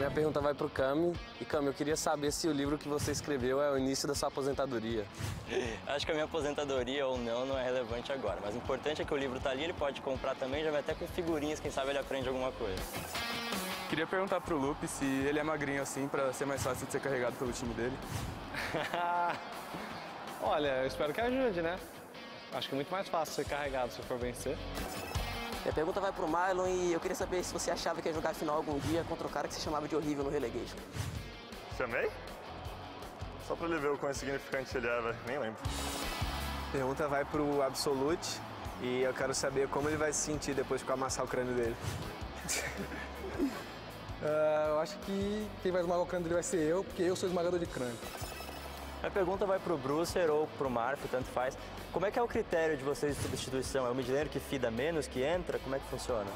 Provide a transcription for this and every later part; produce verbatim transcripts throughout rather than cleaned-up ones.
minha pergunta vai pro Cami. E Cami, eu queria saber se o livro que você escreveu é o início da sua aposentadoria. Acho que a minha aposentadoria ou não não é relevante agora, mas o importante é que o livro tá ali, ele pode comprar também, já vai até com figurinhas, quem sabe ele aprende alguma coisa. Queria perguntar pro Lupe se ele é magrinho assim, pra ser mais fácil de ser carregado pelo time dele. Olha, eu espero que ajude, né? Acho que é muito mais fácil ser carregado se for vencer. Minha pergunta vai pro Marlon e eu queria saber se você achava que ia jogar a final algum dia contra o cara que se chamava de horrível no relegation. Chamei? Só pra ele ver o quão insignificante ele é, velho. Nem lembro. Pergunta vai pro Absolute e eu quero saber como ele vai se sentir depois que eu amassar o crânio dele. uh, eu acho que quem vai esmagar o crânio dele vai ser eu, porque eu sou esmagador de crânio. A pergunta vai pro Brucer ou pro Marf, tanto faz. Como é que é o critério de vocês de substituição? É o midlaner que fida menos, que entra? Como é que funciona?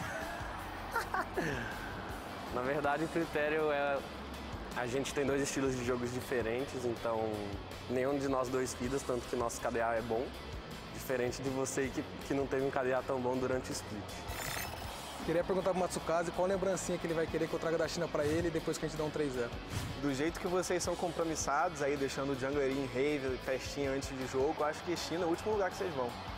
Na verdade, o critério é... A gente tem dois estilos de jogos diferentes, então nenhum de nós dois fidas, tanto que nosso K D A é bom. Diferente de você que, que não teve um K D A tão bom durante o split. Queria perguntar pro Matsukaze qual lembrancinha que ele vai querer que eu traga da China pra ele depois que a gente dá um três zero. Do jeito que vocês são compromissados, aí deixando o jungler em rave, festinha antes de jogo, acho que China é o último lugar que vocês vão.